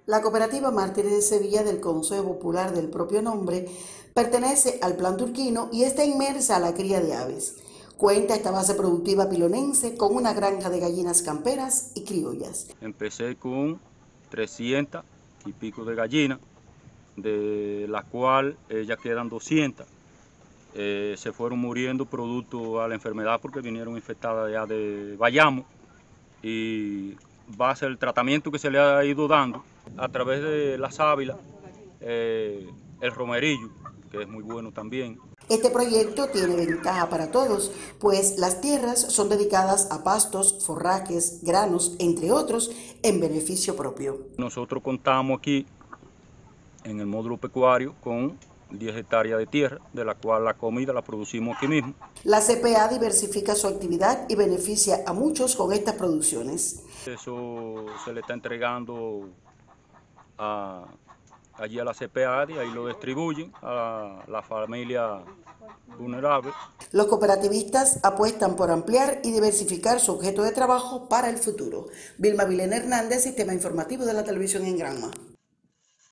La cooperativa Mártires de Sevilla del Consejo Popular del propio nombre pertenece al Plan Turquino y está inmersa a la cría de aves. Cuenta esta base productiva pilonense con una granja de gallinas camperas y criollas. Empecé con 300 y pico de gallinas, de las cuales ya quedan 200. Se fueron muriendo producto a la enfermedad porque vinieron infectadas ya de bayamo, y va a ser el tratamiento que se le ha ido dando a través de la sábila, el romerillo, que es muy bueno también. Este proyecto tiene ventaja para todos, pues las tierras son dedicadas a pastos, forrajes, granos, entre otros, en beneficio propio. Nosotros contamos aquí, en el módulo pecuario, con 10 hectáreas de tierra, de la cual la comida la producimos aquí mismo. La CPA diversifica su actividad y beneficia a muchos con estas producciones. Eso se le está entregando allí a la CPA y ahí lo distribuyen a la familia vulnerable. Los cooperativistas apuestan por ampliar y diversificar su objeto de trabajo para el futuro. Vilma Vilena Hernández, Sistema Informativo de la Televisión en Granma.